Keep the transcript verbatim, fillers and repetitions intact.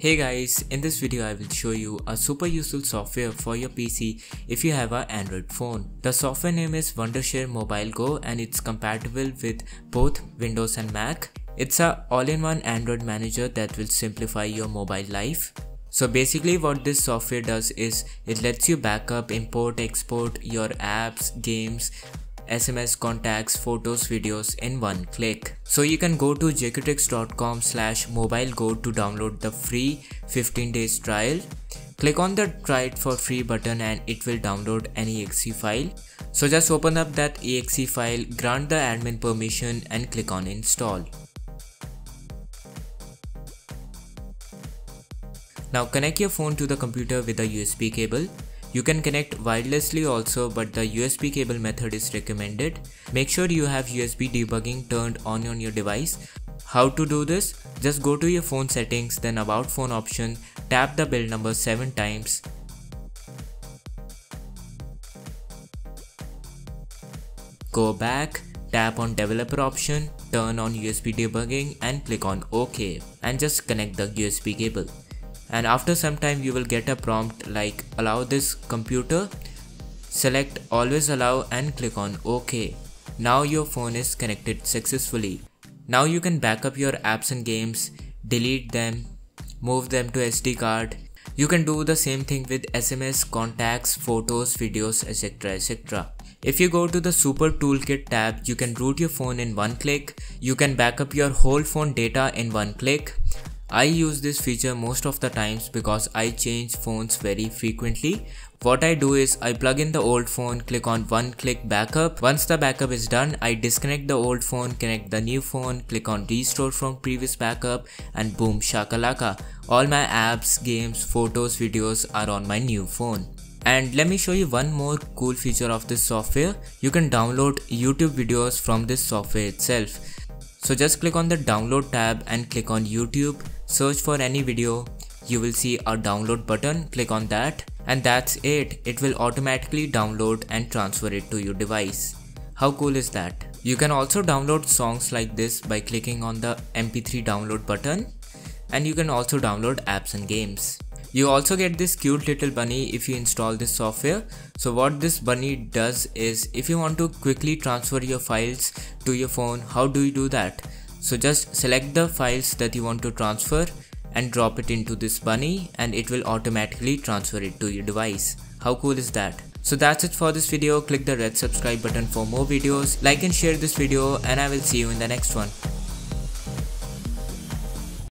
Hey guys, in this video I will show you a super useful software for your P C if you have an Android phone. The software name is Wondershare Mobilego and it's compatible with both Windows and Mac. It's a all-in-one Android manager that will simplify your mobile life. So basically what this software does is it lets you backup, import, export your apps, games, S M S, contacts, photos, videos in one click. So you can go to jqtrix dot com slash mobilego to download the free fifteen days trial. Click on the try it for free button and it will download an E X E file. So just open up that E X E file, grant the admin permission and click on install. Now connect your phone to the computer with a U S B cable. You can connect wirelessly also, but the U S B cable method is recommended. Make sure you have U S B debugging turned on on your device. How to do this? Just go to your phone settings, then about phone option, tap the build number seven times. Go back, tap on developer option, turn on U S B debugging and click on OK and just connect the U S B cable. And after some time you will get a prompt like allow this computer. Select always allow and click on OK. Now your phone is connected successfully. Now you can backup your apps and games, delete them, move them to S D card. You can do the same thing with S M S, contacts, photos, videos, etc etc. If you go to the Super Toolkit tab, you can root your phone in one click. You can backup your whole phone data in one click. I use this feature most of the times because I change phones very frequently. What I do is I plug in the old phone, click on one click backup. Once the backup is done, I disconnect the old phone, connect the new phone, click on restore from previous backup and boom shakalaka. All my apps, games, photos, videos are on my new phone. And let me show you one more cool feature of this software. You can download YouTube videos from this software itself. So just click on the download tab and click on YouTube, search for any video, you will see a download button, click on that and that's it. It will automatically download and transfer it to your device. How cool is that? You can also download songs like this by clicking on the M P three download button, and you can also download apps and games. You also get this cute little bunny if you install this software. So what this bunny does is if you want to quickly transfer your files to your phone, how do you do that? So just select the files that you want to transfer and drop it into this bunny and it will automatically transfer it to your device. How cool is that? So that's it for this video. Click the red subscribe button for more videos. Like and share this video and I will see you in the next one.